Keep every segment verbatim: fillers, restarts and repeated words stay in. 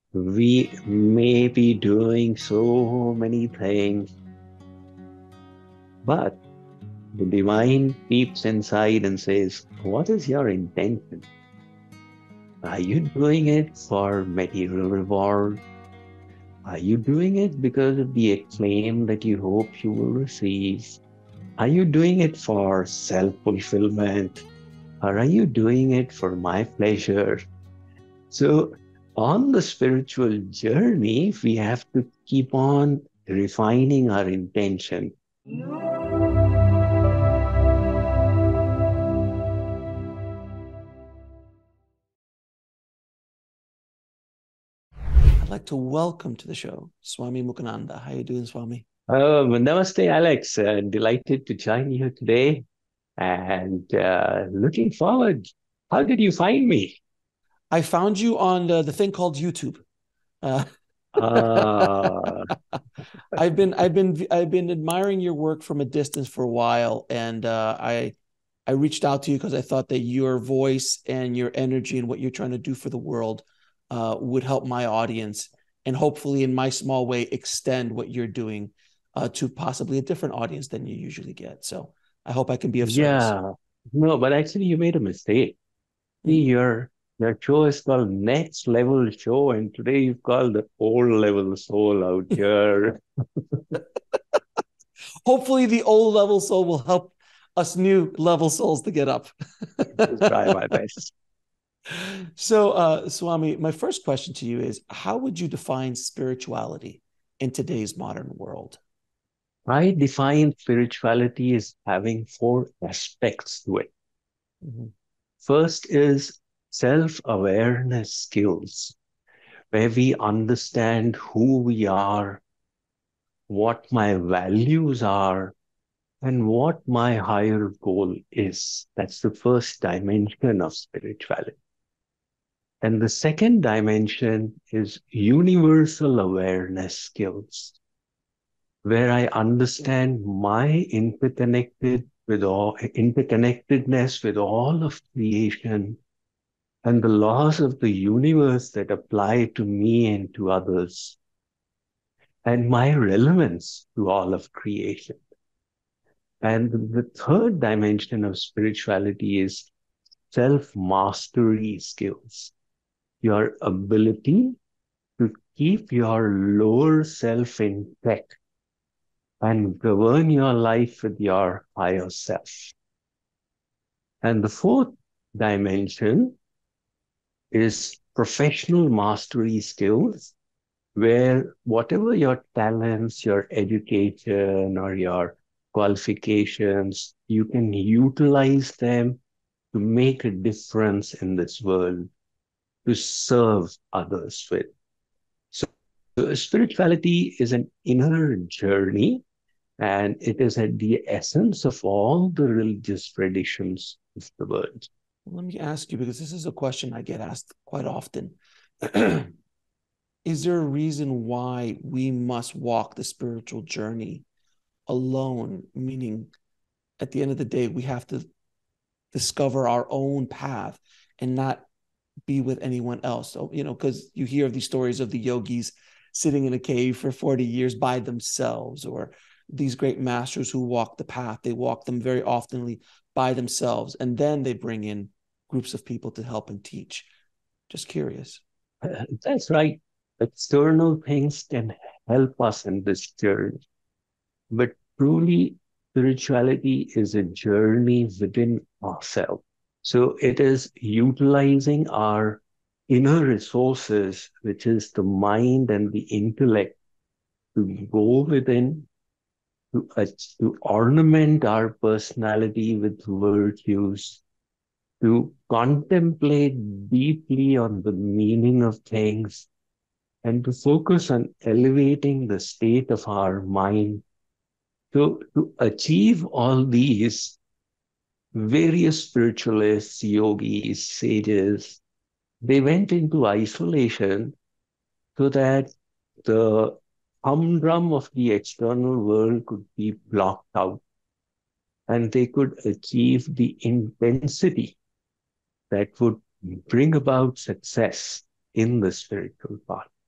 We may be doing so many things, but the divine peeps inside and says, what is your intention? Are you doing it for material reward? Are you doing it because of the acclaim that you hope you will receive? Are you doing it for self-fulfillment? Or are you doing it for my pleasure? So, on the spiritual journey, we have to keep on refining our intention. I'd like to welcome to the show Swami Mukundananda. How are you doing, Swami? Uh, namaste, Alex. Uh, delighted to join you today and uh, looking forward. How did you find me? I found you on the, the thing called YouTube. Uh, Uh, I've been I've been I've been admiring your work from a distance for a while, and uh, I I reached out to you because I thought that your voice and your energy and what you're trying to do for the world uh, would help my audience, and hopefully, in my small way, extend what you're doing uh, to possibly a different audience than you usually get. So I hope I can be of service. yeah, no, but actually, you made a mistake. See, Mm. your your show is called Next Level Show, and today you've called the old level soul out here. Hopefully the old level soul will help us new level souls to get up. Just try my best. So, uh, Swami, my first question to you is how would you define spirituality in today's modern world? I define spirituality as having four aspects to it. Mm-hmm. First is self-awareness skills, where we understand who we are, what my values are, and what my higher goal is. That's the first dimension of spirituality. And the second dimension is universal awareness skills, where I understand my interconnected with all interconnectedness with all of creation and the laws of the universe that apply to me and to others, and my relevance to all of creation. And the third dimension of spirituality is self-mastery skills, your ability to keep your lower self in check and govern your life with your higher self. And the fourth dimension is professional mastery skills, where whatever your talents, your education, or your qualifications, you can utilize them to make a difference in this world, to serve others with. So, so spirituality is an inner journey, and it is at the essence of all the religious traditions of the world. Let me ask you, because this is a question I get asked quite often. Is there a reason why we must walk the spiritual journey alone? Meaning, at the end of the day, we have to discover our own path and not be with anyone else. So, you know, because you hear of these stories of the yogis sitting in a cave for forty years by themselves, or these great masters who walk the path. They walk them very oftenly by themselves, and then they bring in groups of people to help and teach. Just curious. That's right. External things can help us in this journey, but truly, spirituality is a journey within ourselves. So it is utilizing our inner resources, which is the mind and the intellect, to go within, to, uh, to ornament our personality with virtues, to contemplate deeply on the meaning of things, and to focus on elevating the state of our mind. So, to achieve all these, various spiritualists, yogis, sages, they went into isolation so that the humdrum of the external world could be blocked out and they could achieve the intensity that would bring about success in the spiritual path.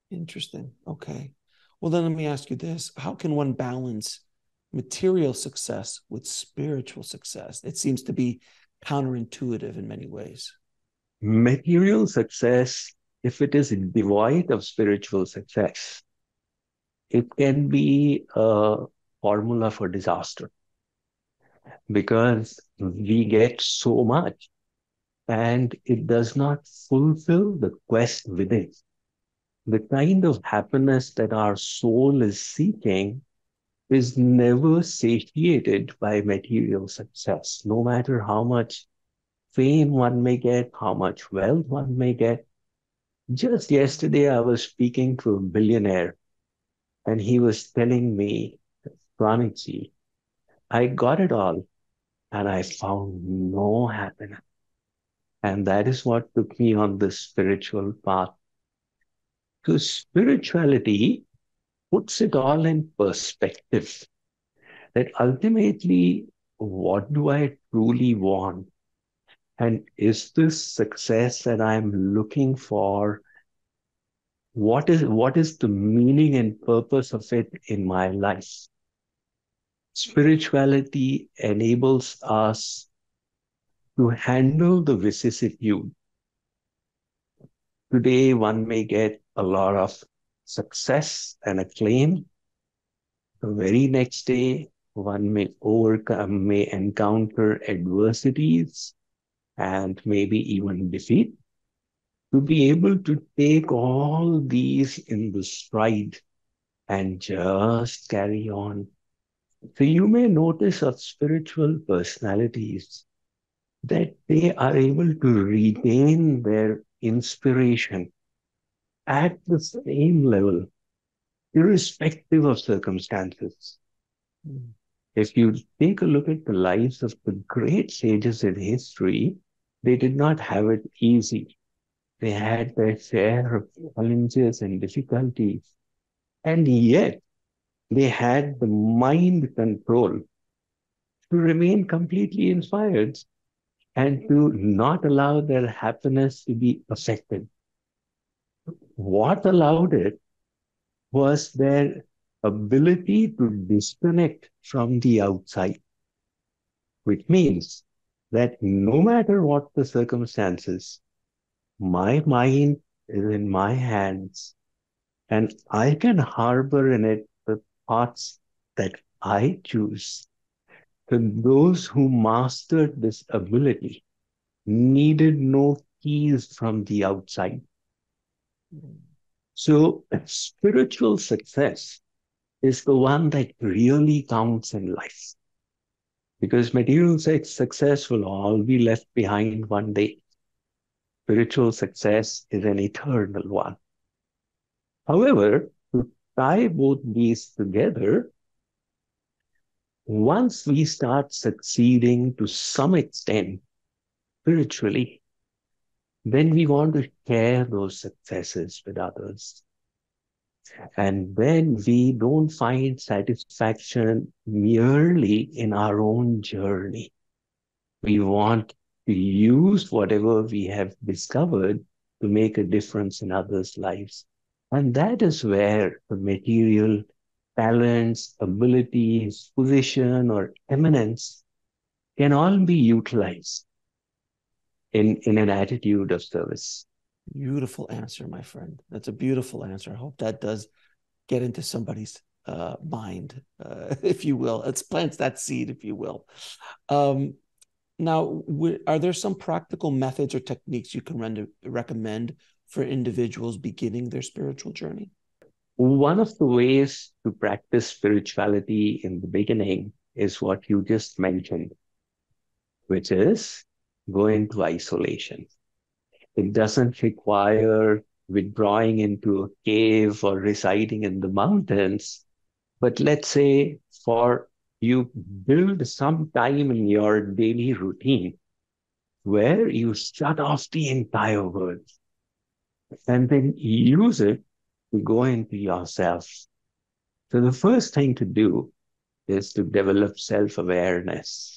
Interesting. Okay. Well, then let me ask you this. How can one balance material success with spiritual success? It seems to be counterintuitive in many ways. Material success, if it is devoid of spiritual success, it can be a formula for disaster because we get so much and it does not fulfill the quest within. The kind of happiness that our soul is seeking is never satiated by material success, no matter how much fame one may get, how much wealth one may get. Just yesterday, I was speaking to a billionaire, and he was telling me, Swamiji, I got it all, and I found no happiness. And that is what took me on this spiritual path. Because spirituality puts it all in perspective. That ultimately, what do I truly want? And is this success that I'm looking for? What is what is the meaning and purpose of it in my life? Spirituality enables us to handle the vicissitude. Today, one may get a lot of success and acclaim. The very next day, one may overcome, may encounter adversities and maybe even defeat. To be able to take all these in the stride and just carry on. So you may notice of spiritual personalities that they are able to retain their inspiration at the same level, irrespective of circumstances. If you take a look at the lives of the great sages in history, they did not have it easy. They had their share of challenges and difficulties, and yet they had the mind control to remain completely inspired and to not allow their happiness to be affected. What allowed it was their ability to disconnect from the outside, which means that no matter what the circumstances, my mind is in my hands and I can harbor in it the thoughts that I choose. So those who mastered this ability needed no keys from the outside. So spiritual success is the one that really counts in life. Because material success will all be left behind one day. Spiritual success is an eternal one. However, to tie both these together, once we start succeeding to some extent spiritually, then we want to share those successes with others. And then we don't find satisfaction merely in our own journey. We want to use whatever we have discovered to make a difference in others' lives. And that is where the material talents, abilities, position, or eminence can all be utilized in, in an attitude of service. Beautiful answer, my friend. That's a beautiful answer. I hope that does get into somebody's uh, mind, uh, if you will. It plants that seed, if you will. Um, now, are there some practical methods or techniques you can render, recommend for individuals beginning their spiritual journey? One of the ways to practice spirituality in the beginning is what you just mentioned, which is go into isolation. It doesn't require withdrawing into a cave or residing in the mountains. But let's say for you build some time in your daily routine where you shut off the entire world and then use it to go into yourself. So the first thing to do is to develop self-awareness.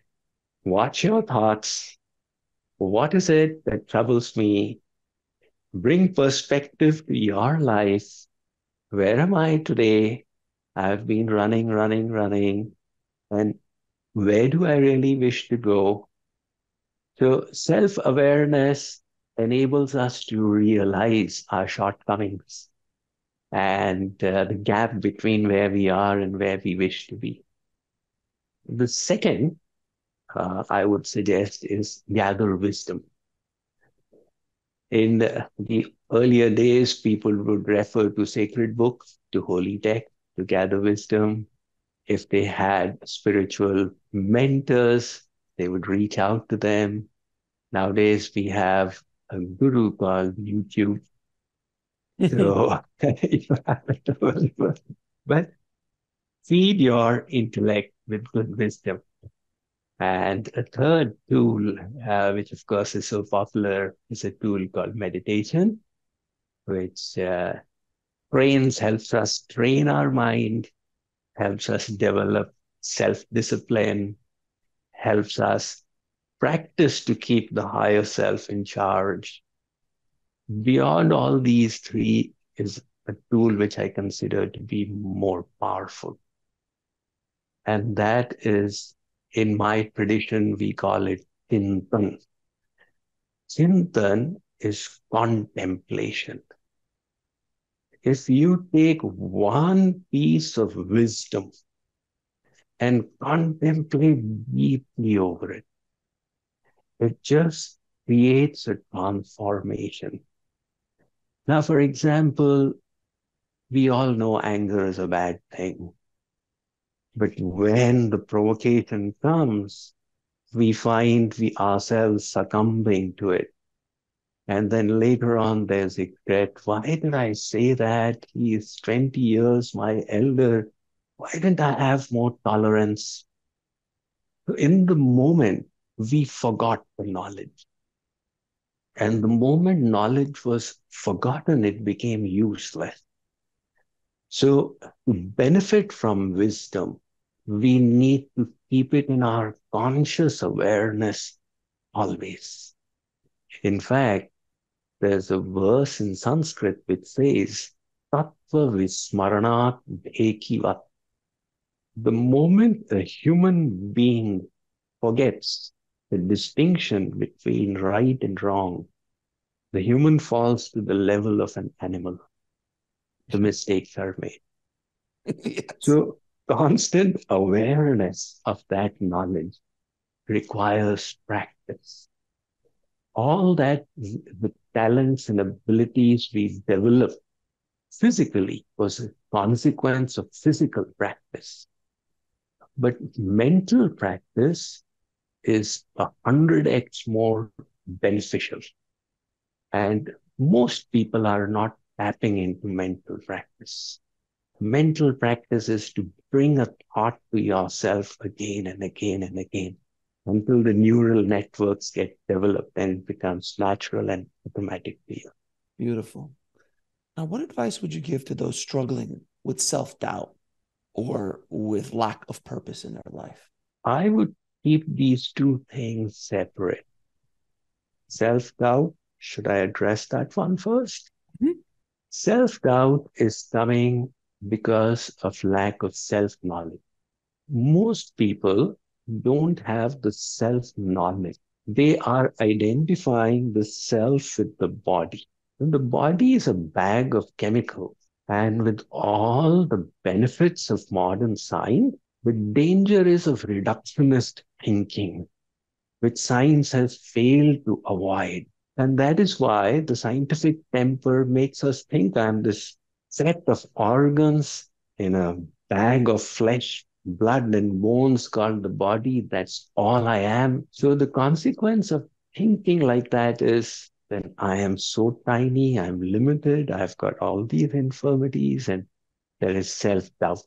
Watch your thoughts. What is it that troubles me? Bring perspective to your life. Where am I today? I've been running, running, running. And where do I really wish to go? So self-awareness enables us to realize our shortcomings and uh, the gap between where we are and where we wish to be. The second, uh, I would suggest, is gather wisdom. In the, the earlier days, people would refer to sacred books, to holy text, to gather wisdom. If they had spiritual mentors, they would reach out to them. Nowadays, we have a guru called YouTube. So, but feed your intellect with good wisdom. And a third tool, uh, which of course is so popular, is a tool called meditation, which uh, trains, helps us train our mind, helps us develop self-discipline, helps us practice to keep the higher self in charge. Beyond all these three is a tool which I consider to be more powerful. And that is, in my tradition, we call it Chintan. Chintan is contemplation. If you take one piece of wisdom and contemplate deeply over it, it just creates a transformation. Now, for example, we all know anger is a bad thing. But when the provocation comes, we find we ourselves succumbing to it. And then later on, there's regret. Why did I say that? He is twenty years my elder. Why didn't I have more tolerance? So in the moment, we forgot the knowledge. And the moment knowledge was forgotten, it became useless. So to benefit from wisdom, we need to keep it in our conscious awareness always. In fact, there's a verse in Sanskrit which says, Tattva Vismaranat Ekivat. The moment a human being forgets the distinction between right and wrong, the human falls to the level of an animal. The mistakes are made. Yes. So constant awareness of that knowledge requires practice. All that, the talents and abilities we develop physically was a consequence of physical practice. But mental practice is a hundred x more beneficial. And most people are not tapping into mental practice. Mental practice is to bring a thought to yourself again and again and again until the neural networks get developed and it becomes natural and automatic to you. Beautiful. Now, what advice would you give to those struggling with self-doubt or with lack of purpose in their life? I would keep these two things separate. Self-doubt, should I address that one first? Mm-hmm. Self-doubt is coming because of lack of self-knowledge. Most people don't have the self-knowledge. They are identifying the self with the body. And the body is a bag of chemicals. And with all the benefits of modern science, the danger is of reductionist thinking, which science has failed to avoid. And that is why the scientific temper makes us think I'm this set of organs in a bag of flesh, blood, and bones called the body. That's all I am. So the consequence of thinking like that is then I am so tiny, I'm limited, I've got all these infirmities, and there is self-doubt.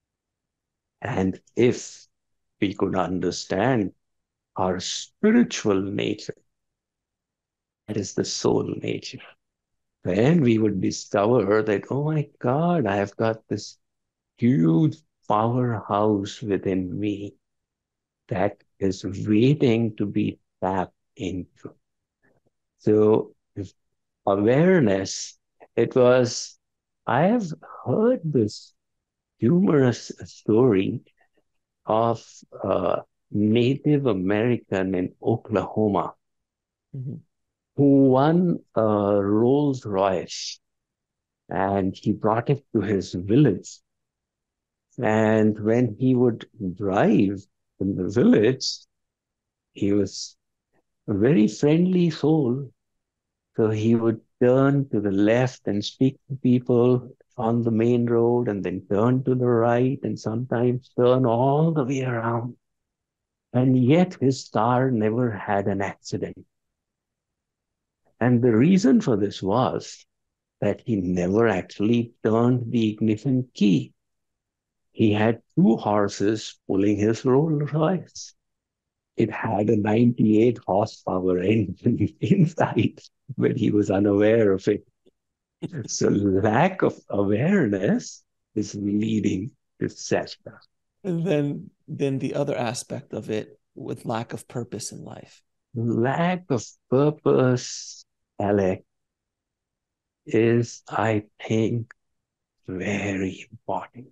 And if we could understand our spiritual nature, that is the soul nature, then we would discover that, oh my God, I've got this huge powerhouse within me that is waiting to be tapped into. So if awareness, it was, I have heard this humorous story of a Native American in Oklahoma Mm-hmm. who won a Rolls Royce and he brought it to his village. And when he would drive in the village, he was a very friendly soul. So he would turn to the left and speak to people on the main road and then turn to the right and sometimes turn all the way around. And yet his car never had an accident. And the reason for this was that he never actually turned the ignition key. He had two horses pulling his Rolls Royce. It had a ninety-eight horsepower engine inside, but he was unaware of it. So lack of awareness is leading to setback. And then, then the other aspect of it with lack of purpose in life. Lack of purpose, Alec, is, I think, very important.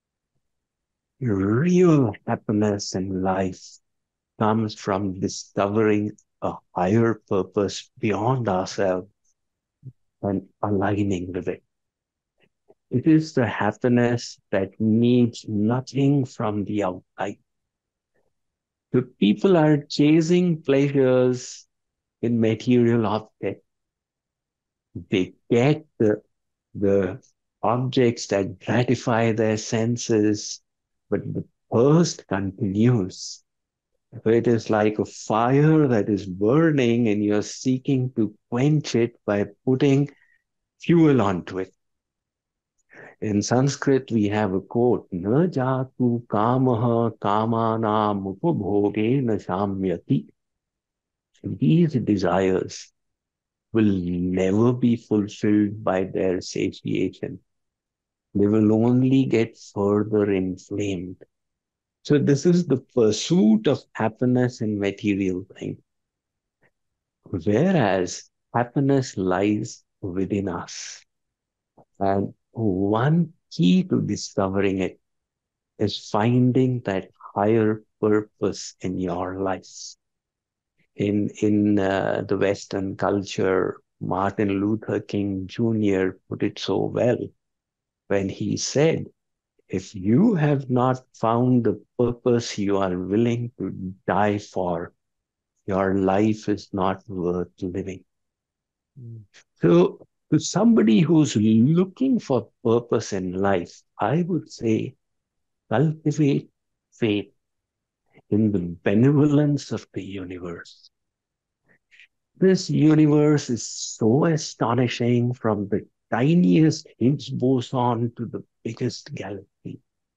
Real happiness in life comes from discovering a higher purpose beyond ourselves and aligning with it. It is the happiness that needs nothing from the outside. The people are chasing pleasures in material objects. They get the, the objects that gratify their senses, but the thirst continues. It is like a fire that is burning and you're seeking to quench it by putting fuel onto it. In Sanskrit, we have a quote, Na jatu kamaha kamanam upabhoge na shamyati. These desires will never be fulfilled by their satiation. They will only get further inflamed. So this is the pursuit of happiness in material things. Whereas happiness lies within us. And one key to discovering it is finding that higher purpose in your life. In, in uh, the Western culture, Martin Luther King Junior put it so well when he said, if you have not found the purpose you are willing to die for, your life is not worth living. Mm. So to somebody who's looking for purpose in life, I would say cultivate faith in the benevolence of the universe. This universe is so astonishing, from the tiniest Higgs boson to the biggest galaxy.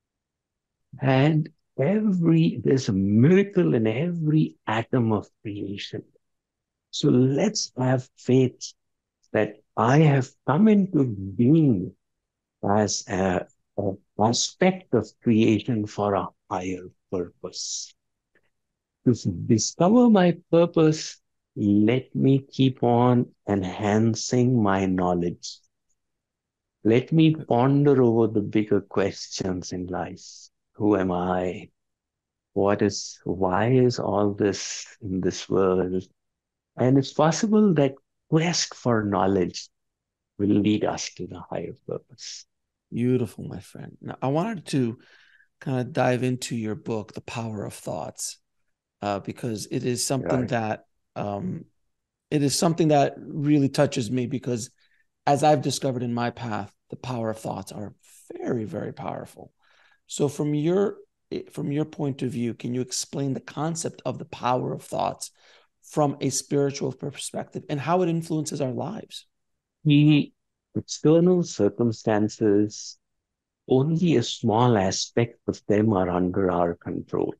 And every, there's a miracle in every atom of creation. So let's have faith that I have come into being as a, a aspect of creation for a higher purpose. To discover my purpose, let me keep on enhancing my knowledge. Let me ponder over the bigger questions in life. Who am I? What is, why is all this in this world? And it's possible that quest for knowledge will lead us to the higher purpose. Beautiful, my friend. Now, I wanted to kind of dive into your book, The Power of Thoughts, uh, because it is something right. that um, it is something that really touches me, because as I've discovered in my path, the power of thoughts are very, very powerful. So from your from your point of view, can you explain the concept of the power of thoughts from a spiritual perspective and how it influences our lives? The external circumstances, only a small aspect of them are under our control.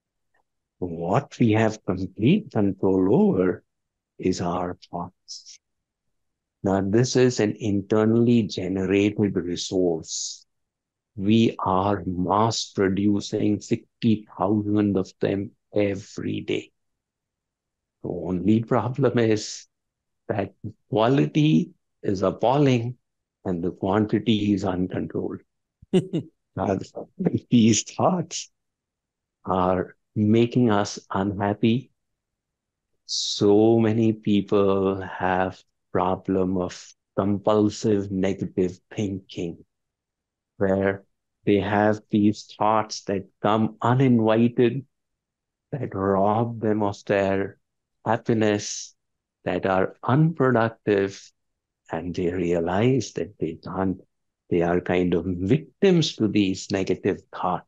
What we have complete control over is our thoughts. Now, this is an internally generated resource. We are mass producing fifty thousand of them every day. The only problem is that quality is appalling and the quantity is uncontrolled. Now, these thoughts are making us unhappy. So many people have problem of compulsive negative thinking, where they have these thoughts that come uninvited, that rob them of their happiness, that are unproductive, and they realize that they can't, they are kind of victims to these negative thoughts.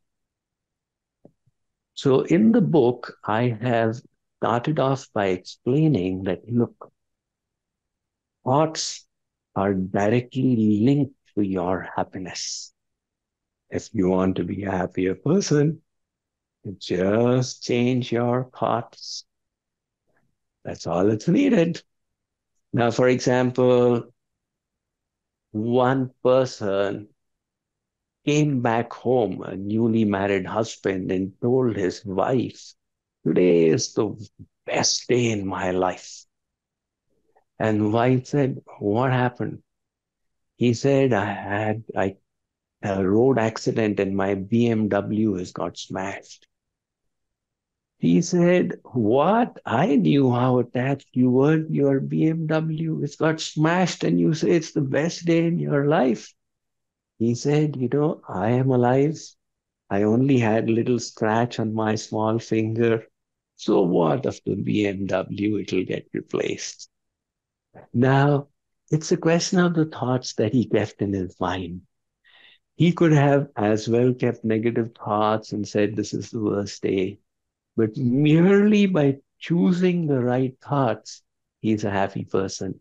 So in the book, I have started off by explaining that, look, thoughts are directly linked to your happiness. If you want to be a happier person, just change your thoughts. That's all that's needed. Now, for example, one person came back home, a newly married husband, and told his wife, today is the best day in my life. And wife said, what happened? He said, I had I, a road accident and my B M W has got smashed. He said, what? I knew how attached you were. Your B M W has got smashed and you say it's the best day in your life. He said, you know, I am alive. I only had a little scratch on my small finger. So what of the B M W? It'll get replaced. Now, it's a question of the thoughts that he kept in his mind. He could have as well kept negative thoughts and said, this is the worst day. But merely by choosing the right thoughts, he's a happy person.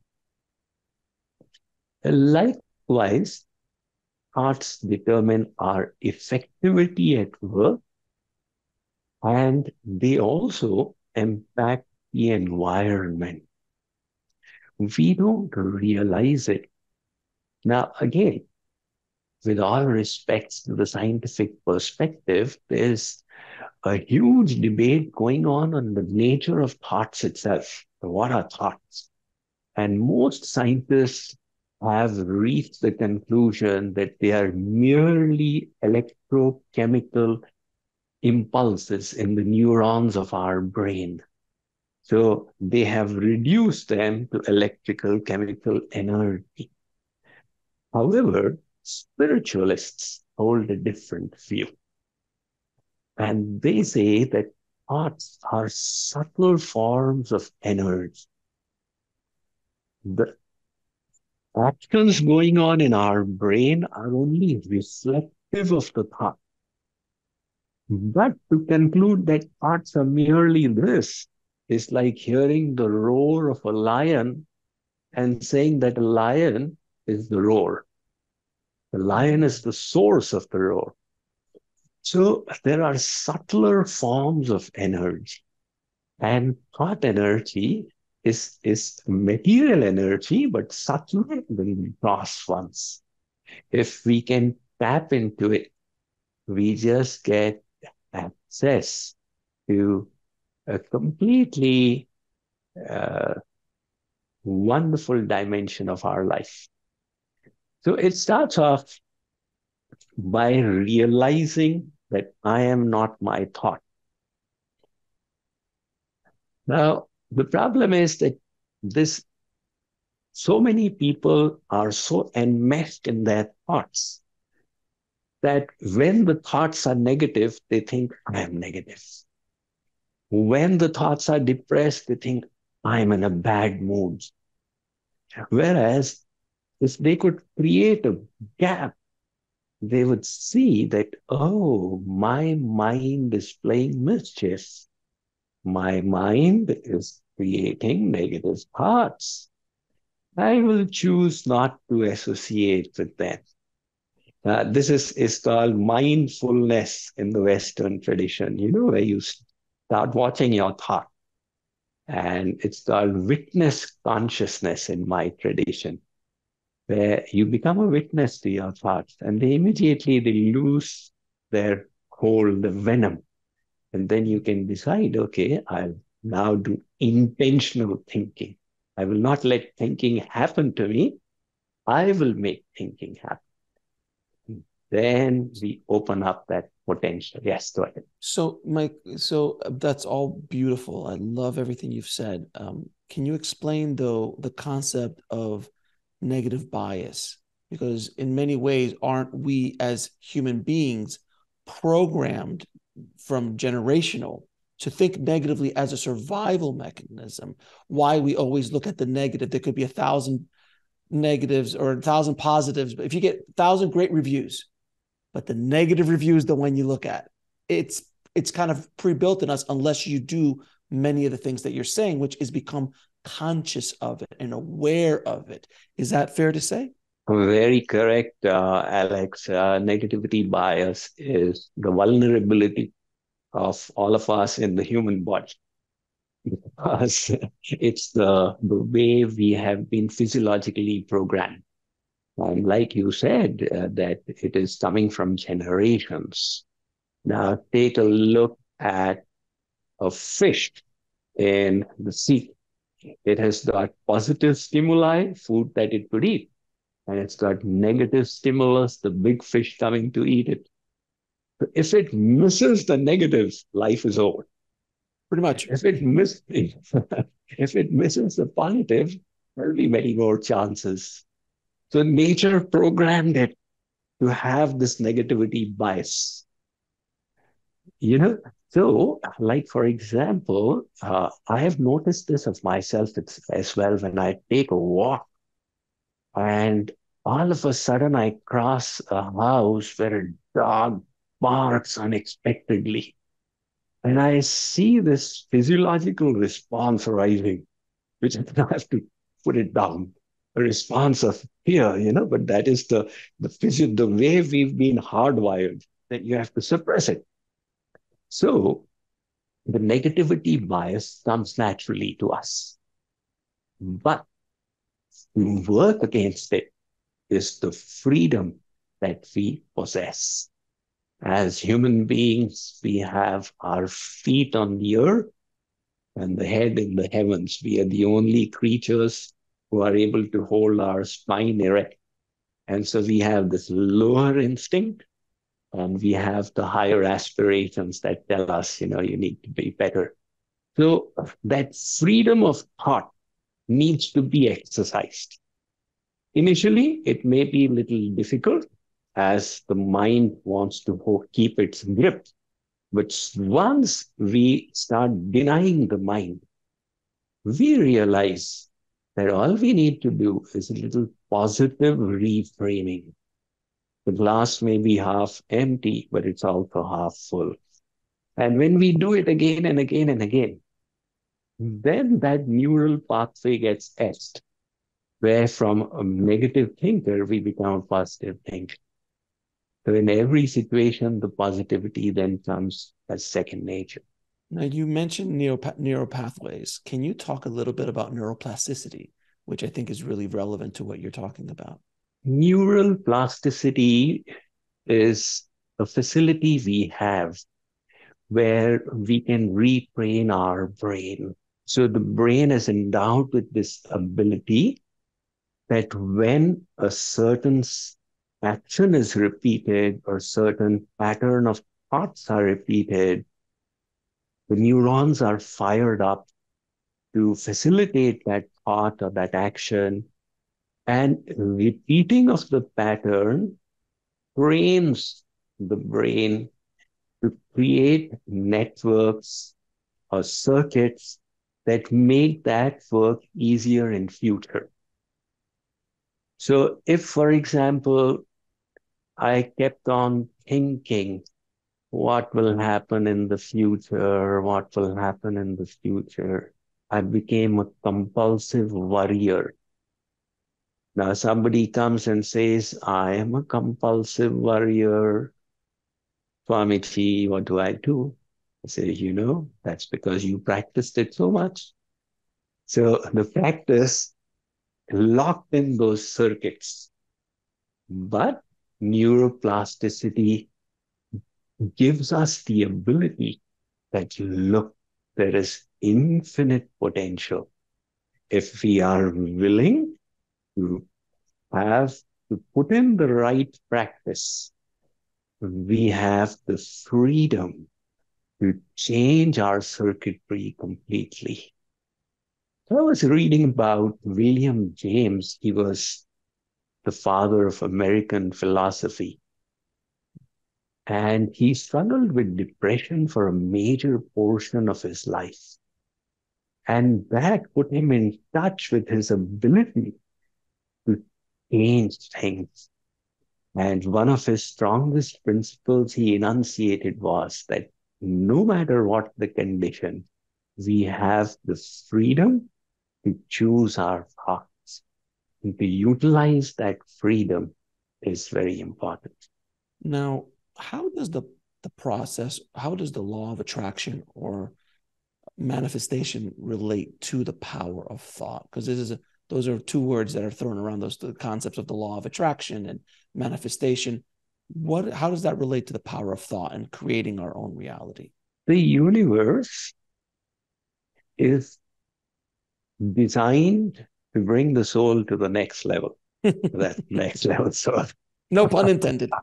Likewise, thoughts determine our effectivity at work, and they also impact the environment. We don't realize it. Now, again, with all respects to the scientific perspective, there's a huge debate going on on the nature of thoughts itself. What are thoughts? And most scientists have reached the conclusion that they are merely electrochemical impulses in the neurons of our brain. So they have reduced them to electrical chemical energy. However, spiritualists hold a different view. And they say that thoughts are subtle forms of energy. The actions going on in our brain are only reflective of the thought. But to conclude that thoughts are merely this is like hearing the roar of a lion and saying that a lion is the roar. The lion is the source of the roar. So there are subtler forms of energy. And thought energy is, is material energy, but subtler than gross ones. If we can tap into it, we just get access to a completely uh, wonderful dimension of our life. So it starts off by realizing that I am not my thought. Now, the problem is that this, so many people are so enmeshed in their thoughts that when the thoughts are negative, they think I am negative. When the thoughts are depressed, they think I'm in a bad mood. Whereas if they could create a gap, they would see that, oh, my mind is playing mischief. My mind is creating negative thoughts. I will choose not to associate with them. Uh, this is, is called mindfulness in the Western tradition, you know, where you start watching your thought. And it's called witness consciousness in my tradition, where you become a witness to your thoughts and they immediately they lose their hold, the venom. And then you can decide, okay, I'll now do intentional thinking. I will not let thinking happen to me. I will make thinking happen. Then we open up that potential. Yes, go ahead. So, Mike, so uh, that's all beautiful. I love everything you've said. Um, can you explain, though, the concept of negative bias? Because in many ways, aren't we as human beings programmed from generational to think negatively as a survival mechanism? Why we always look at the negative? There could be a thousand negatives or a thousand positives, but if you get a thousand great reviews, but the negative review is the one you look at, it's it's kind of pre-built in us unless you do many of the things that you're saying, which is become conscious of it and aware of it. Is that fair to say? Very correct, uh, Alex. Uh, negativity bias is the vulnerability of all of us in the human body. Because it's the, the way we have been physiologically programmed. And like you said, uh, that it is coming from generations. Now take a look at a fish in the sea. It has got positive stimuli, food that it could eat, and it's got negative stimulus, the big fish coming to eat it. So if it misses the negatives, life is over. Pretty much. If it miss, if it misses the positive, there'll be many more chances. So nature programmed it to have this negativity bias. You know, so like for example, uh, I have noticed this of myself as well when I take a walk and all of a sudden I cross a house where a dog barks unexpectedly. And I see this physiological response arising, which I have to put it down. A response of fear, you know, but that is the the physio- the way we've been hardwired that you have to suppress it. So the negativity bias comes naturally to us. But to work against it is the freedom that we possess. As human beings, we have our feet on the earth and the head in the heavens. We are the only creatures who are able to hold our spine erect. And so we have this lower instinct and we have the higher aspirations that tell us, you know, you need to be better. So that freedom of thought needs to be exercised. Initially, it may be a little difficult as the mind wants to keep its grip. But once we start denying the mind, we realize that all we need to do is a little positive reframing. The glass may be half empty, but it's also half full. And when we do it again and again and again, then that neural pathway gets etched, where from a negative thinker, we become a positive thinker. So in every situation, the positivity then comes as second nature. Now, you mentioned neuropath- neuropathways. Can you talk a little bit about neuroplasticity, which I think is really relevant to what you're talking about? Neural plasticity is a facility we have where we can retrain our brain. So the brain is endowed with this ability that when a certain action is repeated or certain pattern of thoughts are repeated, the neurons are fired up to facilitate that thought or that action. And repeating of the pattern trains the brain to create networks or circuits that make that work easier in future. So if, for example, I kept on thinking, what will happen in the future? What will happen in the future? I became a compulsive worrier. Now somebody comes and says, I am a compulsive worrier. Swamiji, what do I do? I say, you know, that's because you practiced it so much. So the practice locked in those circuits. But neuroplasticity gives us the ability that, look, there is infinite potential. if we are willing to have to put in the right practice, we have the freedom to change our circuitry completely. So I was reading about William James. He was the father of American philosophy. And he struggled with depression for a major portion of his life. And that put him in touch with his ability to change things. And one of his strongest principles he enunciated was that no matter what the condition, we have the freedom to choose our thoughts. And to utilize that freedom is very important. Now, how does the, the process, how does the law of attraction or manifestation relate to the power of thought? Because this is a, those are two words that are thrown around, those the concepts of the law of attraction and manifestation. What, how does that relate to the power of thought and creating our own reality? The universe is designed to bring the soul to the next level. That next level soul. No pun intended.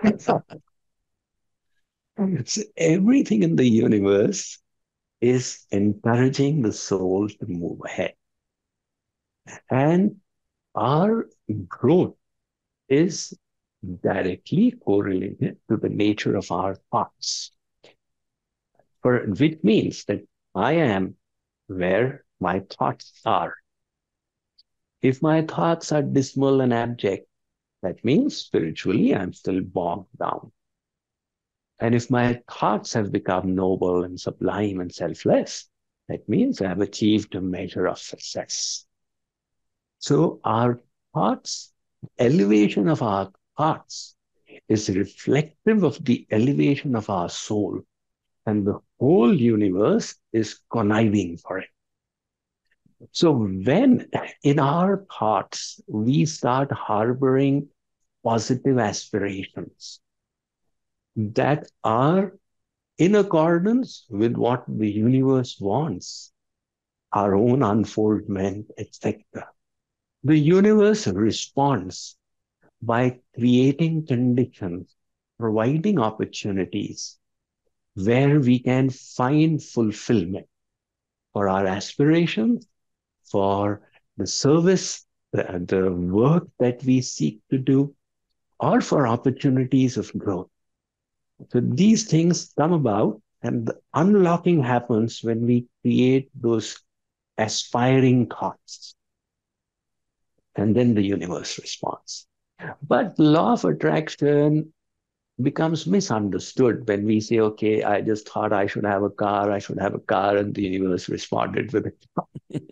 Everything in the universe is encouraging the soul to move ahead. And our growth is directly correlated to the nature of our thoughts. For, which means that I am where my thoughts are. If my thoughts are dismal and abject, that means spiritually I'm still bogged down. And if my thoughts have become noble and sublime and selfless, that means I have achieved a measure of success. So our thoughts, elevation of our thoughts is reflective of the elevation of our soul. And the whole universe is conniving for it. So when in our thoughts, we start harboring positive aspirations that are in accordance with what the universe wants, our own unfoldment, et cetera, the universe responds by creating conditions, providing opportunities where we can find fulfillment for our aspirations, for the service, the, the work that we seek to do, or for opportunities of growth. So these things come about, and the unlocking happens when we create those aspiring thoughts. And then the universe responds. But law of attraction becomes misunderstood when we say, okay, I just thought I should have a car, I should have a car, and the universe responded with a car.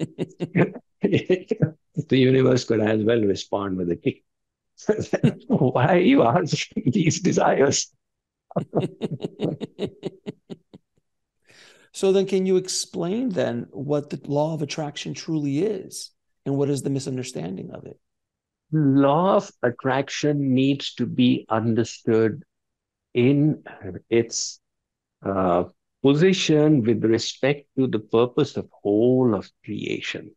The universe could as well respond with a kick. Why are you asking these desires? So then can you explain then what the law of attraction truly is and what is the misunderstanding of it? Law of attraction needs to be understood in its uh, position with respect to the purpose of whole of creation.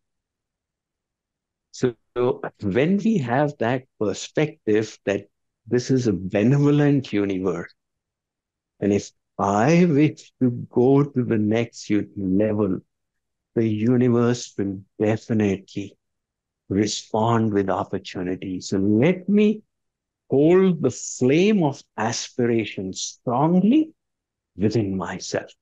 So when we have that perspective that this is a benevolent universe, and if I wish to go to the next level, the universe will definitely respond with opportunity. So let me hold the flame of aspiration strongly within myself.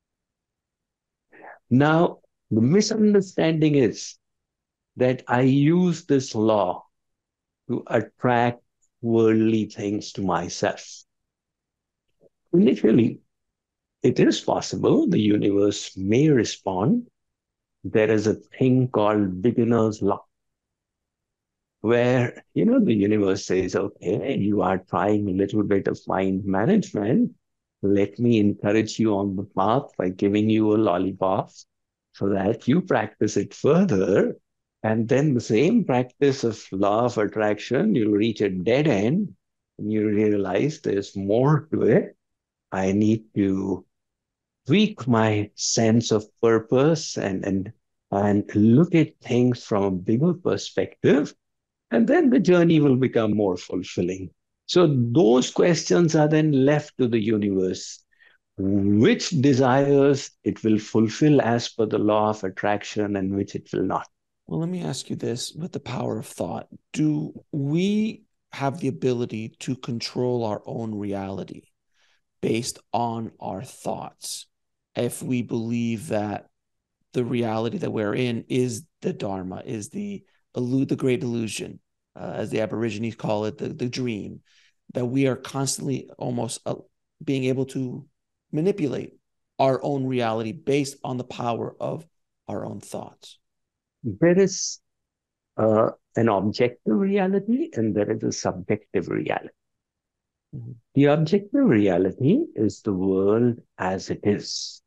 Now, the misunderstanding is that I use this law to attract worldly things to myself. Initially, it is possible the universe may respond. There is a thing called beginner's luck, where, you know, the universe says, okay, you are trying a little bit of mind management. Let me encourage you on the path by giving you a lollipop so that you practice it further. And then the same practice of law of attraction, you'll reach a dead end and you realize there's more to it. I need to tweak my sense of purpose and, and and look at things from a bigger perspective, and then the journey will become more fulfilling. So those questions are then left to the universe. Which desires it will fulfill as per the law of attraction and which it will not. Well, let me ask you this with the power of thought. Do we have the ability to control our own reality based on our thoughts? If we believe that the reality that we're in is the Dharma, is the the great illusion, uh, as the Aborigines call it, the, the dream, that we are constantly almost uh, being able to manipulate our own reality based on the power of our own thoughts. There is uh, an objective reality and there is a subjective reality. Mm-hmm. The objective reality is the world as it is.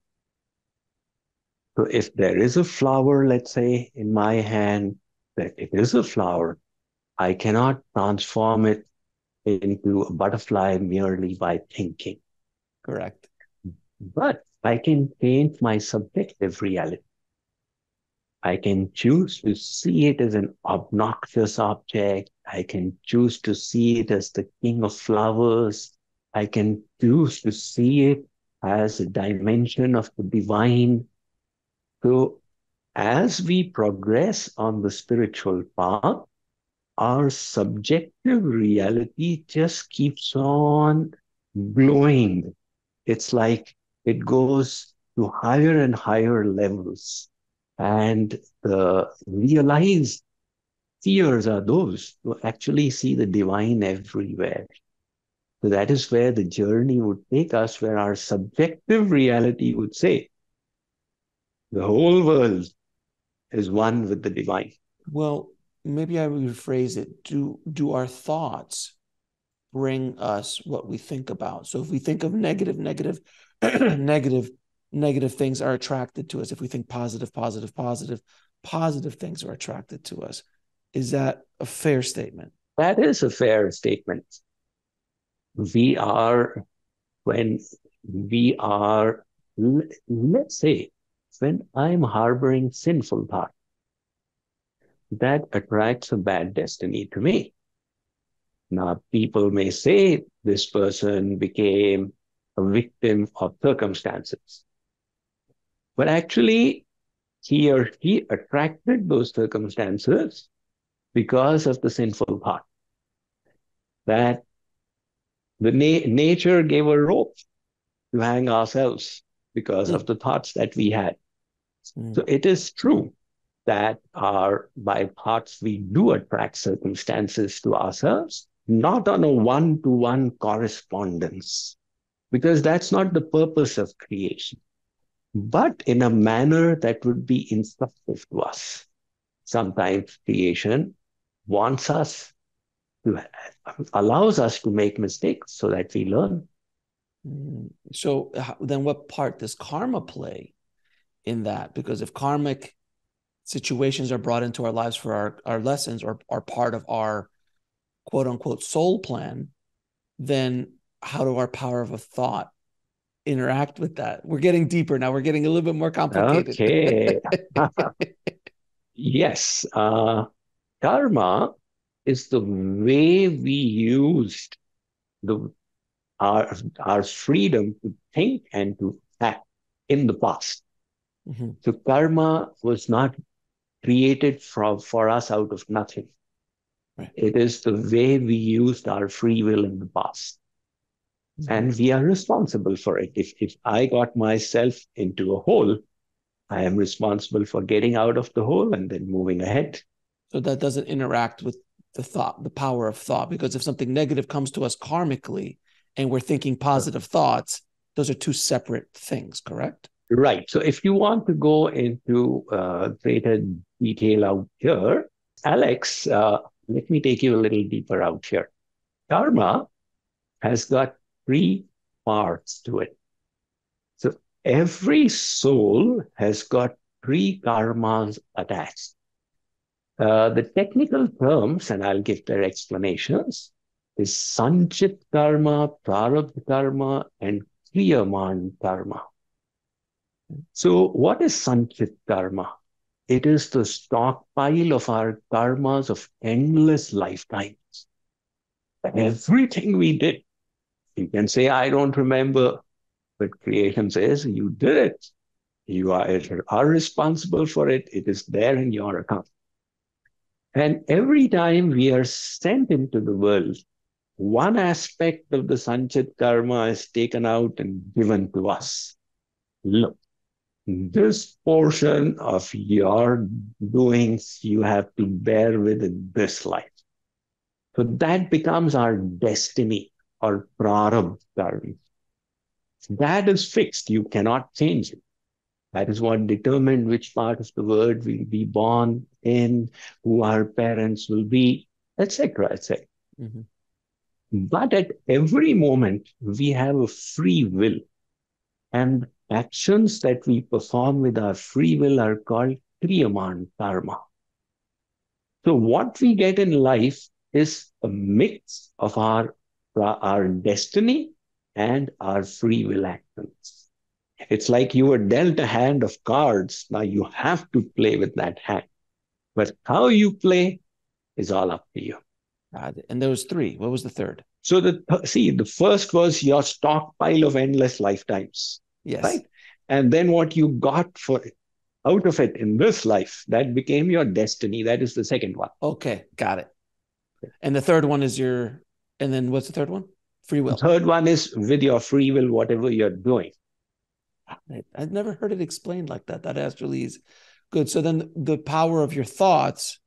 So if there is a flower, let's say, in my hand, that it is a flower, I cannot transform it into a butterfly merely by thinking. Correct. But I can change my subjective reality. I can choose to see it as an obnoxious object. I can choose to see it as the king of flowers. I can choose to see it as a dimension of the divine. So as we progress on the spiritual path, our subjective reality just keeps on glowing. It's like it goes to higher and higher levels. And the realized seers are those who actually see the divine everywhere. So that is where the journey would take us, where our subjective reality would say, the whole world is one with the divine. Well, maybe I would rephrase it. Do, do our thoughts bring us what we think about? So if we think of negative, negative, negative, negative things are attracted to us. If we think positive, positive, positive, positive things are attracted to us. Is that a fair statement? That is a fair statement. We are, when we are, let's say, when I'm harboring sinful thought, that attracts a bad destiny to me. Now, people may say this person became a victim of circumstances, but actually, he or she attracted those circumstances because of the sinful thought. That the na- nature gave a rope to hang ourselves because mm. of the thoughts that we had. Mm. So it is true that our, by thoughts we do attract circumstances to ourselves, not on a one-to-one correspondence, because that's not the purpose of creation, but in a manner that would be instructive to us. Sometimes creation wants us to, allows us to make mistakes so that we learn. So then what part does karma play in that? Because if karmic situations are brought into our lives for our, our lessons or are part of our quote unquote soul plan, then how do our power of a thought interact with that? We're getting deeper now. We're getting a little bit more complicated. Okay. Yes. Uh, karma is the way we used the our, our freedom to think and to act in the past. Mm-hmm. So karma was not created for, for us out of nothing. Right. It is the way we used our free will in the past. Mm-hmm. And we are responsible for it. If, if I got myself into a hole, I am responsible for getting out of the hole and then moving ahead. So that doesn't interact with the thought, the power of thought, because if something negative comes to us karmically and we're thinking positive sure. thoughts, those are two separate things, correct? Right. So if you want to go into uh, greater detail out here, Alex, uh, let me take you a little deeper out here. Karma has got three parts to it. So every soul has got three karmas attached. Uh, the technical terms, and I'll give their explanations, is sanchit karma, prarabdha karma, and kriyaman karma. So what is sanchit karma? It is the stockpile of our karmas of endless lifetimes. Everything we did, you can say, I don't remember, but creation says you did it. You are, are responsible for it. It is there in your account. And every time we are sent into the world, one aspect of the Sanchit karma is taken out and given to us. Look, this portion of your doings you have to bear with in this life. So that becomes our destiny or prarabdha karma. That is fixed. You cannot change it. That is what determined which part of the world we'll be born in, who our parents will be, et cetera, et cetera. Mm-hmm. But at every moment, we have a free will. And actions that we perform with our free will are called kriyaman karma. So what we get in life is a mix of our, our destiny and our free will actions. It's like you were dealt a hand of cards. Now you have to play with that hand. But how you play is all up to you. And there was three. What was the third? So the see, the first was your stockpile of endless lifetimes. Yes. Right? And then what you got for it, out of it in this life, that became your destiny. That is the second one. Okay, got it. And the third one is your, and then what's the third one? Free will. The third one is with your free will, whatever you're doing. I've never heard it explained like that. That actually is good. So then the power of your thoughts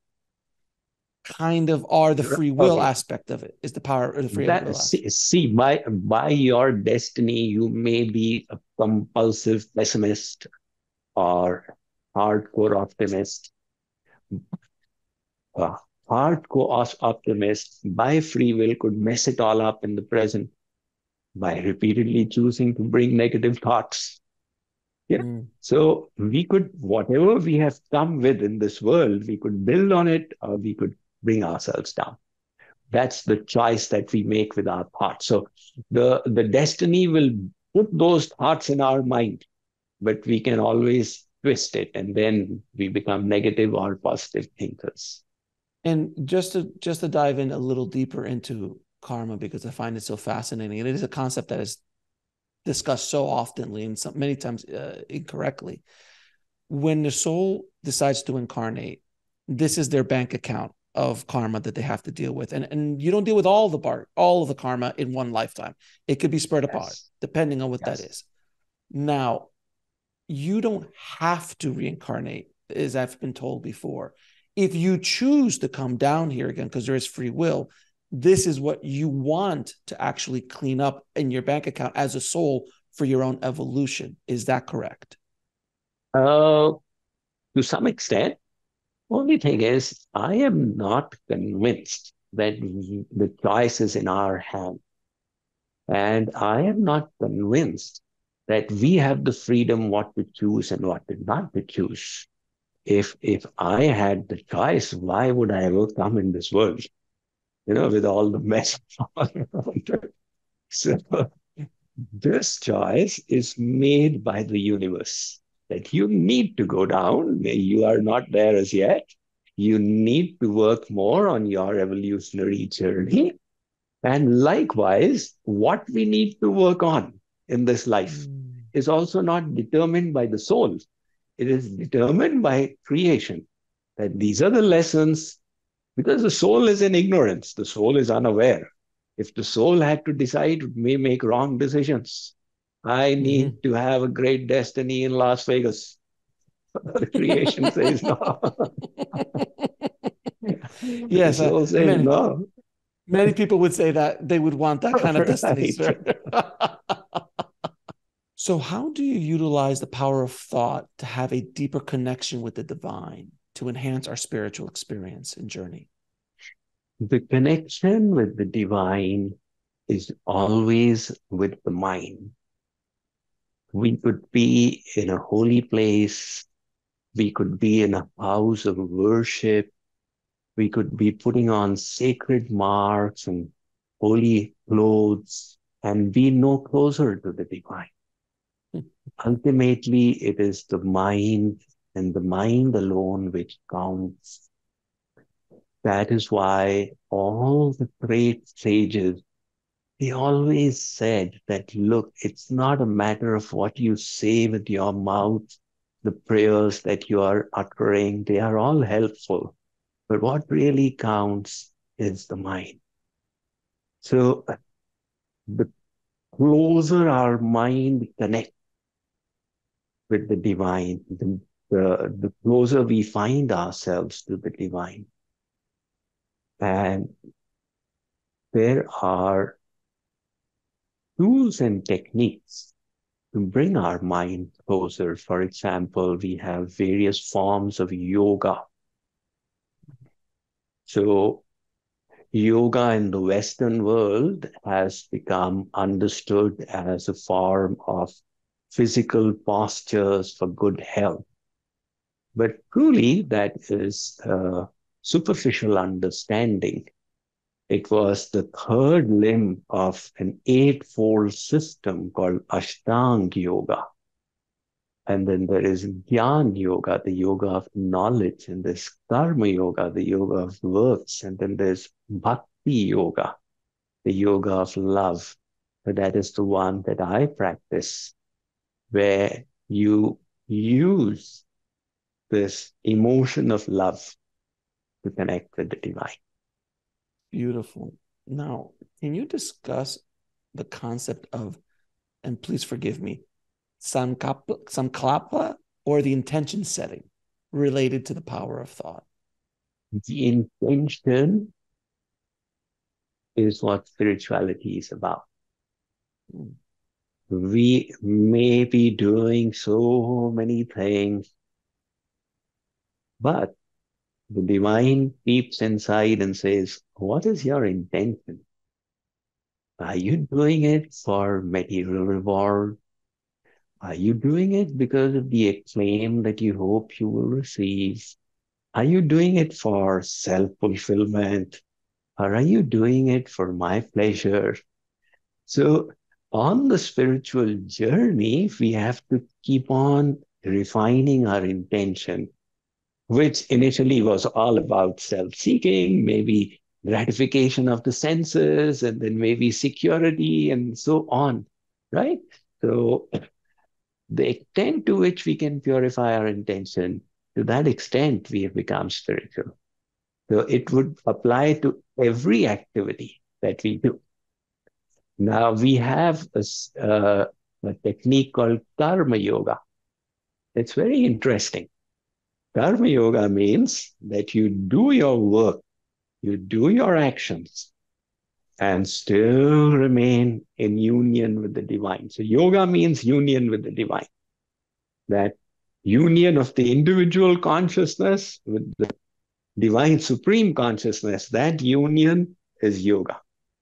kind of are the free will okay. aspect of it, is the power of the free that, will. See, see, by, by your destiny, you may be a compulsive pessimist or hardcore optimist. A hardcore optimist by free will could mess it all up in the present by repeatedly choosing to bring negative thoughts. Yeah. Mm. So we could, whatever we have come with in this world, we could build on it or we could bring ourselves down. That's the choice that we make with our thoughts. So the, the destiny will put those thoughts in our mind, but we can always twist it and then we become negative or positive thinkers. And just to, just to dive in a little deeper into karma, because I find it so fascinating. And it is a concept that is discussed so oftenly and so many times uh, incorrectly. When the soul decides to incarnate, this is their bank account of karma that they have to deal with. And, and you don't deal with all the bar, all of the karma in one lifetime. It could be spread yes. apart, depending on what yes. that is. Now, you don't have to reincarnate, as I've been told before. If you choose to come down here again, because there is free will, this is what you want to actually clean up in your bank account as a soul for your own evolution. Is that correct? Uh, to some extent. Only thing is, I am not convinced that the choice is in our hand. And I am not convinced that we have the freedom what to choose and what to not to choose. If, if I had the choice, why would I ever come in this world? You know, with all the mess around it. So this choice is made by the universe. That you need to go down. You are not there as yet. You need to work more on your evolutionary journey. And likewise, what we need to work on in this life mm. is also not determined by the soul. It is determined by creation. That these are the lessons, because the soul is in ignorance. The soul is unaware. If the soul had to decide, it may make wrong decisions. I need mm-hmm. to have a great destiny in Las Vegas. The creation says no. Yes, the soul uh, says many, no. Many people would say that they would want that kind of destiny. So how do you utilize the power of thought to have a deeper connection with the divine, to enhance our spiritual experience and journey? The connection with the divine is always with the mind. We could be in a holy place. We could be in a house of worship. We could be putting on sacred marks and holy clothes and be no closer to the divine. Ultimately, it is the mind and the mind alone which counts. That is why all the great sages, they always said that, look, it's not a matter of what you say with your mouth, the prayers that you are uttering, they are all helpful. But what really counts is the mind. So the closer our mind connects with the divine, the, the, the closer we find ourselves to the divine. And there are tools and techniques to bring our mind closer. For example, we have various forms of yoga. So yoga in the Western world has become understood as a form of physical postures for good health. But truly, that is a superficial understanding. It was the third limb of an eightfold system called Ashtanga Yoga. And then there is Jnana Yoga, the yoga of knowledge, and there's Karma Yoga, the yoga of works, and then there's Bhakti Yoga, the yoga of love. But that is the one that I practice, where you use this emotion of love to connect with the divine. Beautiful. Now, can you discuss the concept of, and please forgive me, Sankapa, Sankalpa, or the intention setting related to the power of thought? The intention is what spirituality is about. Mm. We may be doing so many things, but the divine peeps inside and says, what is your intention? Are you doing it for material reward? Are you doing it because of the acclaim that you hope you will receive? Are you doing it for self-fulfillment? Or are you doing it for my pleasure? So on the spiritual journey, we have to keep on refining our intention, which initially was all about self-seeking, maybe gratification of the senses, and then maybe security and so on, right? So the extent to which we can purify our intention, to that extent we have become spiritual. So it would apply to every activity that we do. Now we have a, uh, a technique called Karma Yoga. It's very interesting. Karma Yoga means that you do your work, you do your actions, and still remain in union with the divine. So yoga means union with the divine. That union of the individual consciousness with the divine supreme consciousness, that union is yoga.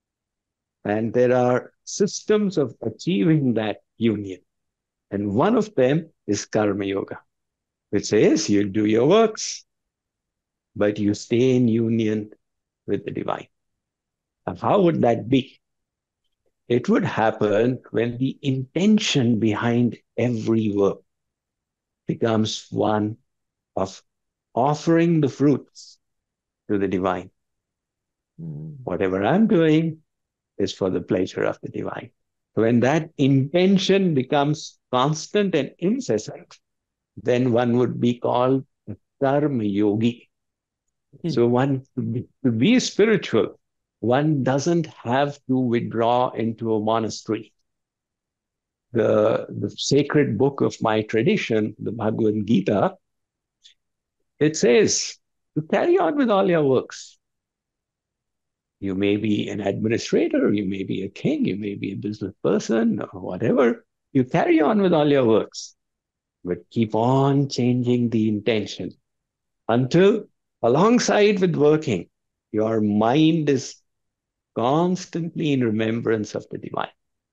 And there are systems of achieving that union. And one of them is Karma Yoga, which says you do your works, but you stay in union with the divine. And how would that be? It would happen when the intention behind every work becomes one of offering the fruits to the divine. Mm. Whatever I'm doing is for the pleasure of the divine. When that intention becomes constant and incessant, then one would be called a karma yogi. Mm. So one, to be, to be spiritual, one doesn't have to withdraw into a monastery. The, the sacred book of my tradition, the Bhagavad Gita, it says to carry on with all your works. You may be an administrator, you may be a king, you may be a business person, or whatever. You carry on with all your works, but keep on changing the intention until, alongside with working, your mind is constantly in remembrance of the divine.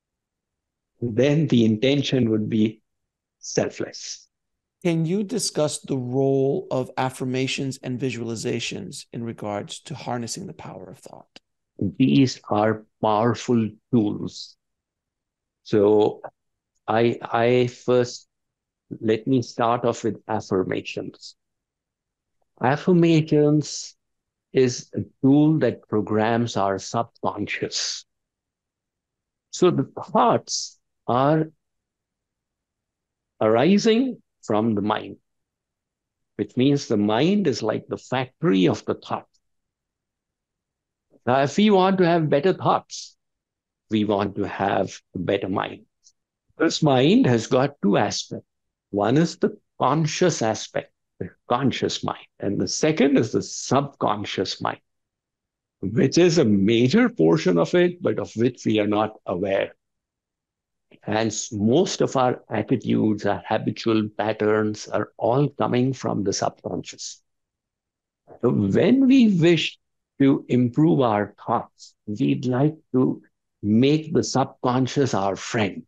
Then the intention would be selfless. Can you discuss the role of affirmations and visualizations in regards to harnessing the power of thought? These are powerful tools. So I, I first let me start off with affirmations. Affirmations is a tool that programs our subconscious. So the thoughts are arising from the mind, which means the mind is like the factory of the thought. Now, if we want to have better thoughts, we want to have a better mind. This mind has got two aspects. One is the conscious aspect, the conscious mind, and the second is the subconscious mind, which is a major portion of it, but of which we are not aware. And most of our attitudes, our habitual patterns are all coming from the subconscious. So when we wish to improve our thoughts, we'd like to make the subconscious our friend.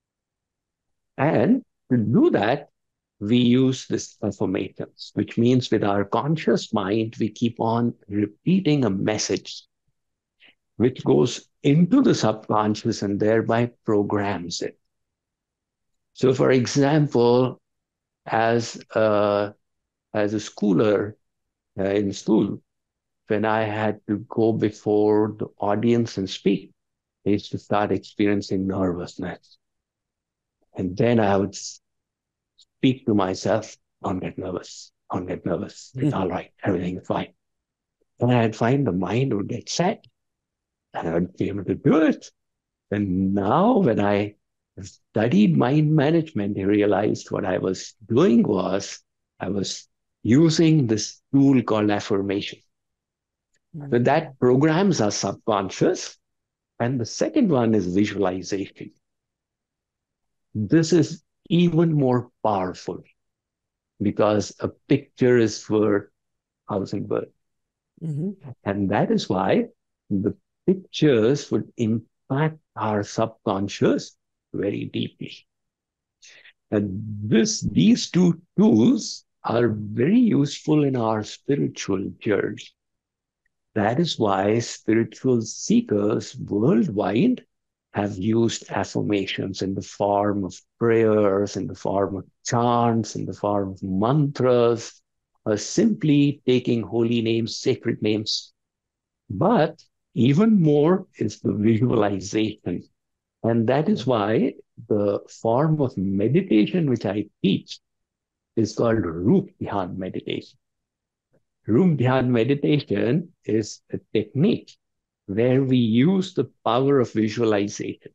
And to do that, we use this affirmations, which means with our conscious mind, we keep on repeating a message which goes into the subconscious and thereby programs it. So, for example, as a, as a schooler uh, in school, when I had to go before the audience and speak, I used to start experiencing nervousness. And then I would speak to myself, don't get nervous, don't get nervous. It's all right, everything is fine. And I'd find the mind would get set and I would be able to do it. And now when I studied mind management, I realized what I was doing was I was using this tool called affirmation. Mm-hmm. So that programs our subconscious. And the second one is visualization. This is even more powerful because a picture is worth a thousand words. Mm-hmm. And that is why the pictures would impact our subconscious very deeply. And this, these two tools are very useful in our spiritual journey. That is why spiritual seekers worldwide have used affirmations in the form of prayers, in the form of chants, in the form of mantras, or simply taking holy names, sacred names. But even more is the visualization. And that is why the form of meditation which I teach is called Roop Dhyan meditation. Roop Dhyan meditation is a technique where we use the power of visualization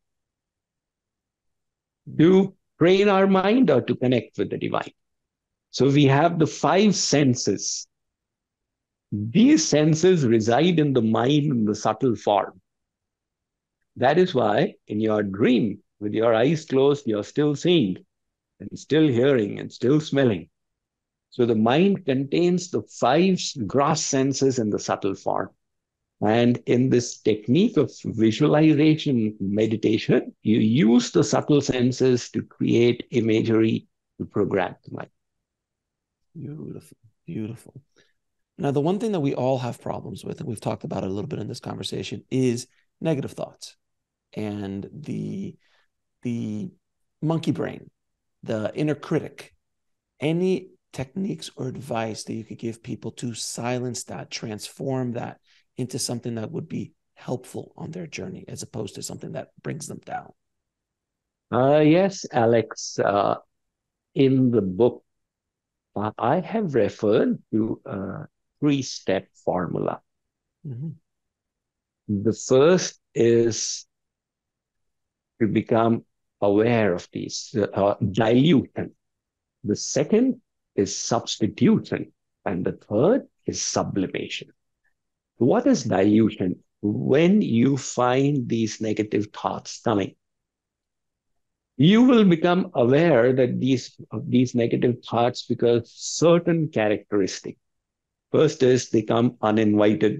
to train our mind or to connect with the divine. So we have the five senses. These senses reside in the mind in the subtle form. That is why in your dream, with your eyes closed, you're still seeing and still hearing and still smelling. So the mind contains the five gross senses in the subtle form. And in this technique of visualization meditation, you use the subtle senses to create imagery to program the mind. Beautiful, beautiful. Now, the one thing that we all have problems with, and we've talked about it a little bit in this conversation, is negative thoughts and the, the monkey brain, the inner critic. Any techniques or advice that you could give people to silence that, transform that into something that would be helpful on their journey, as opposed to something that brings them down? Uh, yes, Alex. Uh, in the book, uh, I have referred to a three-step formula. Mm-hmm. The first is to become aware of these, uh, dilution. The second is substitution. And the third is sublimation. What is dilution? When you find these negative thoughts coming, you will become aware that these, of these negative thoughts because certain characteristics. First is they come uninvited.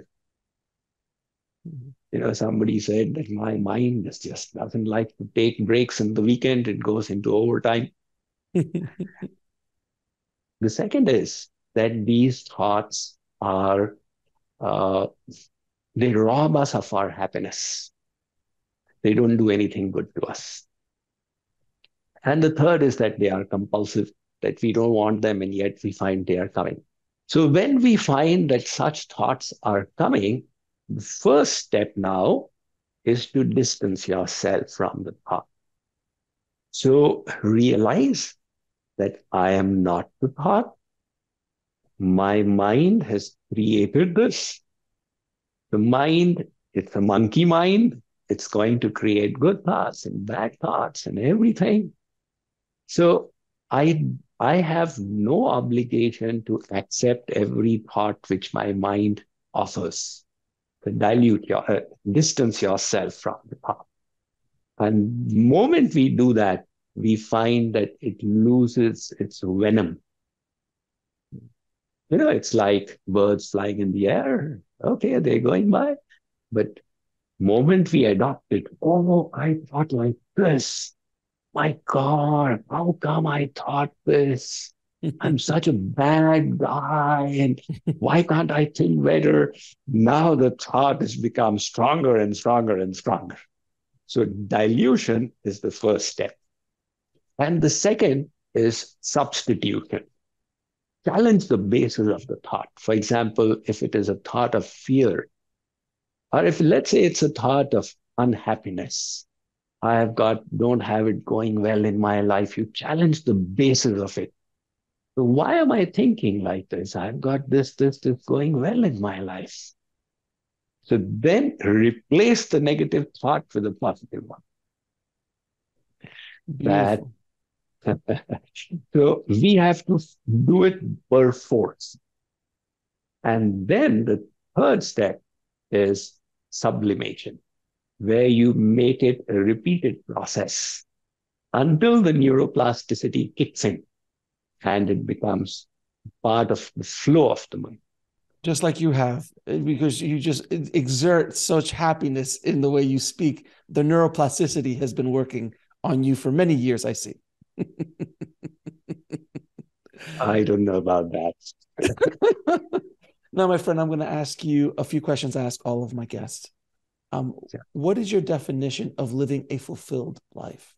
You know, somebody said that my mind just doesn't like to take breaks in the weekend. It goes into overtime. The second is that these thoughts are, uh, they rob us of our happiness. They don't do anything good to us. And the third is that they are compulsive, that we don't want them and yet we find they are coming. So when we find that such thoughts are coming, the first step now is to distance yourself from the thought. So realize that I am not the thought. My mind has created this. The mind, it's a monkey mind. It's going to create good thoughts and bad thoughts and everything. So I I have no obligation to accept every thought which my mind offers. To dilute your uh, distance yourself from the thought. And the moment we do that, we find that it loses its venom. You know, it's like birds flying in the air. Okay, they're going by. But moment we adopt it, oh, I thought like this. My God, how come I thought this? I'm such a bad guy. And why can't I think better? Now the thought has become stronger and stronger and stronger. So dilution is the first step. And the second is substitution. Challenge the basis of the thought. For example, if it is a thought of fear, or if let's say it's a thought of unhappiness, I have got, don't have it going well in my life. You challenge the basis of it. So why am I thinking like this? I've got this, this, this going well in my life. So then replace the negative thought with a positive one. That so we have to do it per force. And then the third step is sublimation, where you make it a repeated process until the neuroplasticity kicks in and it becomes part of the flow of the mind. Just like you have, because you just exert such happiness in the way you speak. The neuroplasticity has been working on you for many years, I see. I don't know about that. Now, my friend, I'm going to ask you a few questions I ask all of my guests. Um, yeah. What is your definition of living a fulfilled life?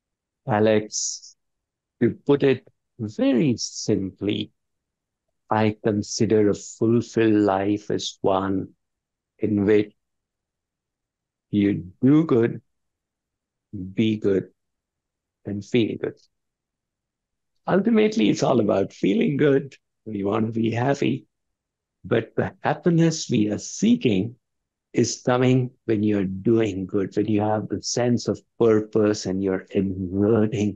Alex, to put it very simply, I consider a fulfilled life as one in which you do good, be good, and feel good. Ultimately, it's all about feeling good. We want to be happy. But the happiness we are seeking is coming when you're doing good, when you have the sense of purpose and you're exerting.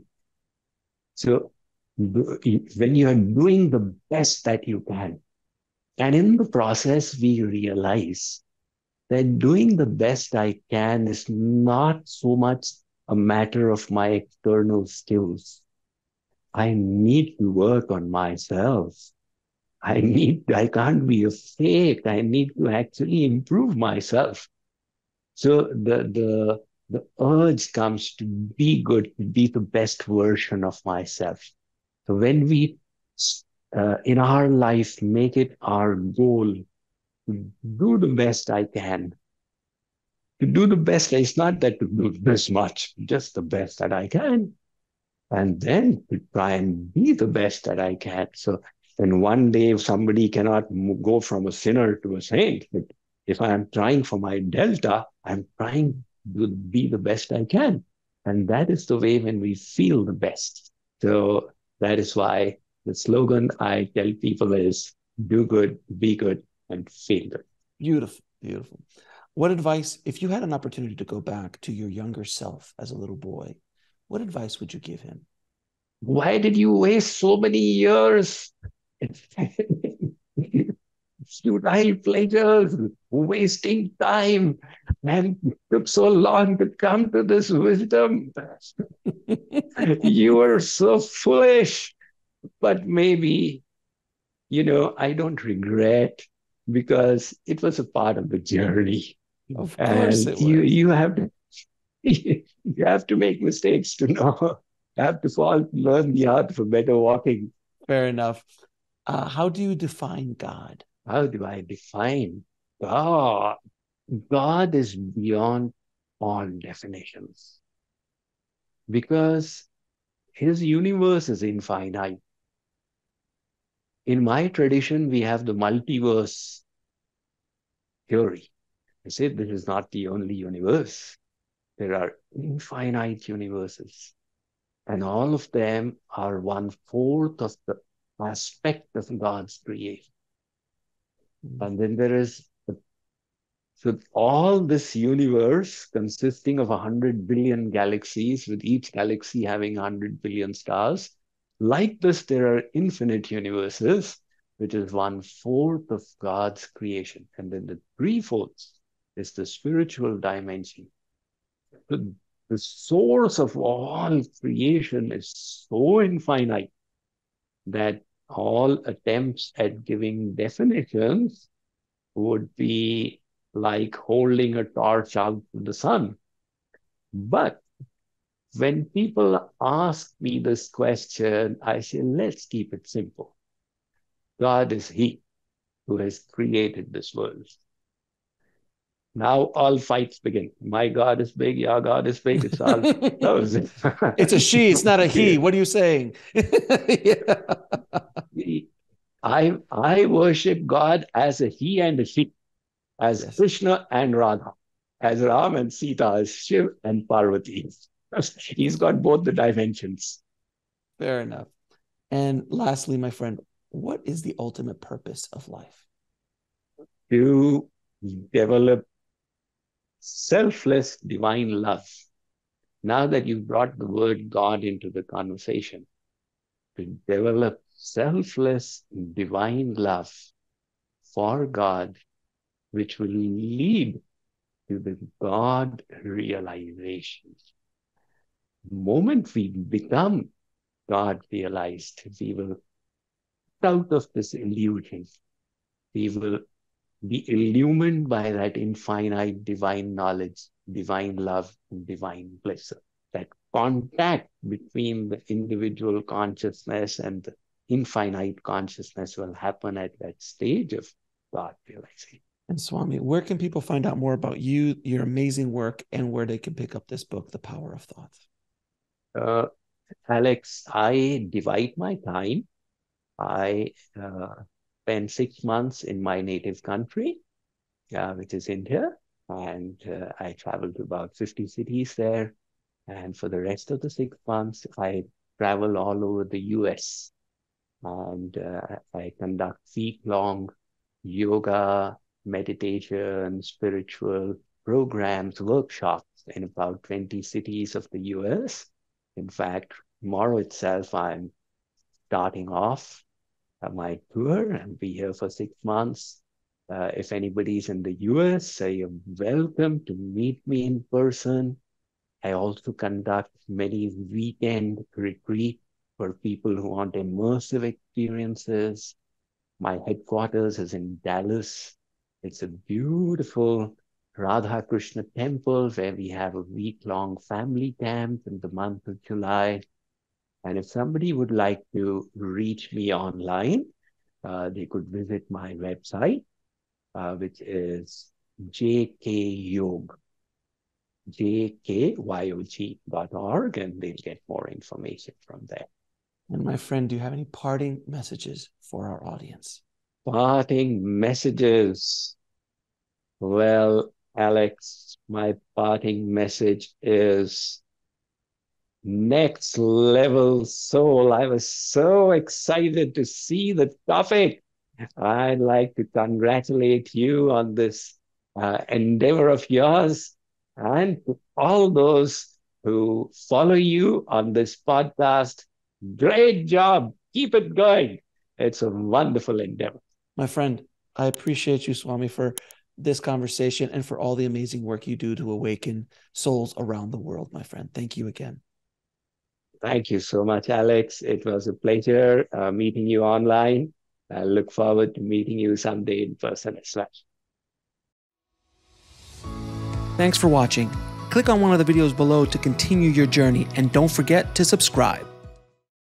So when you're doing the best that you can, and in the process, we realize that doing the best I can is not so much a matter of my external skills. I need to work on myself. I need, I can't be a fake. I need to actually improve myself. So the, the, the urge comes to be good, to be the best version of myself. So when we, uh, in our life, make it our goal to do the best I can, to do the best, it's not that to do this much, just the best that I can. And then to try and be the best that I can. So then one day, if somebody cannot go from a sinner to a saint, but if I am trying for my delta, I'm trying to be the best I can. And that is the way when we feel the best. So that is why the slogan I tell people is do good, be good, and feel good. Beautiful, beautiful. What advice, if you had an opportunity to go back to your younger self as a little boy, what advice would you give him? Why did you waste so many years? Futile pleasures, wasting time, and took so long to come to this wisdom. You were so foolish, but maybe, you know, I don't regret because it was a part of the journey. Of and course it you, was. you have to, you have to make mistakes to know. You have to fall, learn the art of better walking. Fair enough. Uh, how do you define God? How do I define God? God is beyond all definitions. Because his universe is infinite. In my tradition, we have the multiverse theory. I said this is not the only universe. There are infinite universes, and all of them are one fourth of the aspect of God's creation. And then there is, the, so all this universe consisting of a hundred billion galaxies, with each galaxy having a hundred billion stars. Like this, there are infinite universes, which is one fourth of God's creation. And then the three fourths is the spiritual dimension. The, the source of all creation is so infinite that all attempts at giving definitions would be like holding a torch out to the sun. But when people ask me this question, I say, let's keep it simple. God is He who has created this world. Now all fights begin. My God is big, your God is big. It's all those. It's a she, it's not a he. What are you saying? Yeah. I, I worship God as a he and a she, as yes. Krishna and Radha, as Ram and Sita, as Shiv and Parvati. He's got both the dimensions. Fair enough. And lastly, my friend, what is the ultimate purpose of life? To develop selfless divine love. Now that you've brought the word God into the conversation, to develop selfless divine love for God, which will lead to the God realization. The moment we become God realized, we will, out of this illusion, we will be illumined by that infinite divine knowledge, divine love, and divine bliss. That contact between the individual consciousness and the infinite consciousness will happen at that stage of God realization. And Swami, where can people find out more about you, your amazing work, and where they can pick up this book, The Power of Thought? Uh, Alex, I divide my time. I uh, spend six months in my native country, uh, which is India, and uh, I travel to about fifty cities there. And for the rest of the six months, I travel all over the U S, and uh, I conduct week-long yoga, meditation, spiritual programs, workshops in about twenty cities of the U S. In fact, tomorrow itself, I'm starting off uh, my tour and be here for six months. Uh, if anybody's in the U S, uh, you're welcome to meet me in person. I also conduct many weekend retreats for people who want immersive experiences. My headquarters is in Dallas. It's a beautiful Radha Krishna temple where we have a week-long family camp in the month of July. And if somebody would like to reach me online, uh, they could visit my website, uh, which is JKYog, J K Y O G dot org, and they'll get more information from there. And my friend, do you have any parting messages for our audience? Parting messages. Well, Alex, my parting message is next level soul. I was so excited to see the topic. I'd like to congratulate you on this uh, endeavor of yours, and to all those who follow you on this podcast. Great job. Keep it going. It's a wonderful endeavor. My friend, I appreciate you, Swami, for this conversation and for all the amazing work you do to awaken souls around the world, my friend. Thank you again. Thank you so much, Alex. It was a pleasure uh, meeting you online. I look forward to meeting you someday in person as well. Thanks for watching. Click on one of the videos below to continue your journey, and don't forget to subscribe.